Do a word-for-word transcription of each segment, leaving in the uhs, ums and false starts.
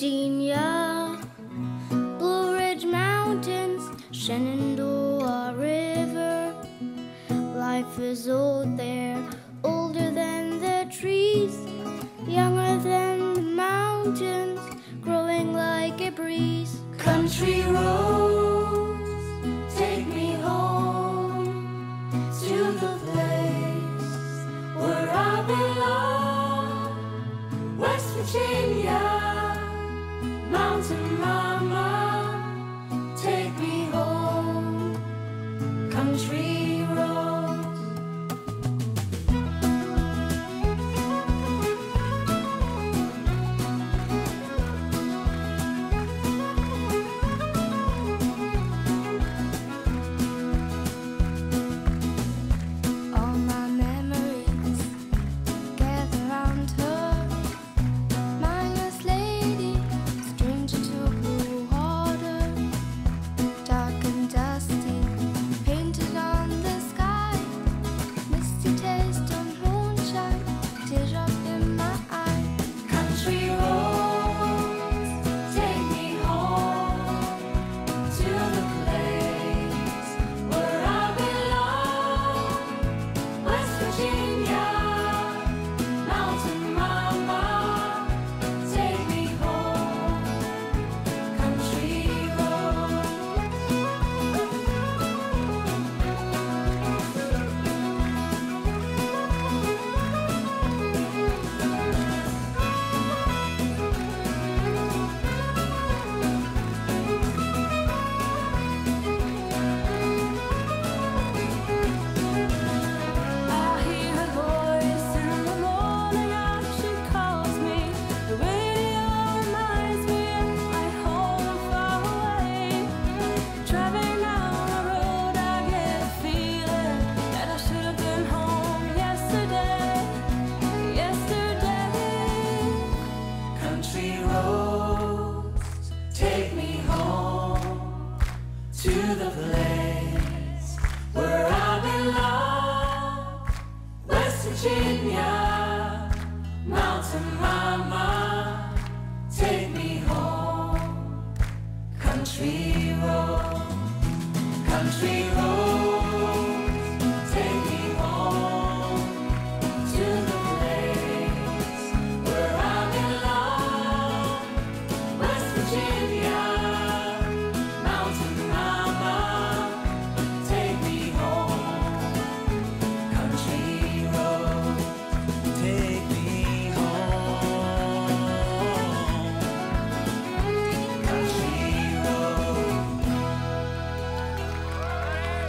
Virginia, Blue Ridge Mountains, Shenandoah River. Life is old there, older than the trees, younger than the mountains, growing like a breeze. Country roads, take me home to the place where I belong. West Virginia, mountain mama, take me home. Country roads. To the place where I belong, West Virginia, mountain mama, take me home. Country road, country road, take me home to the place where I belong, West Virginia.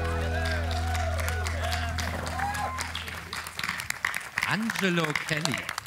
Angelo Kelly.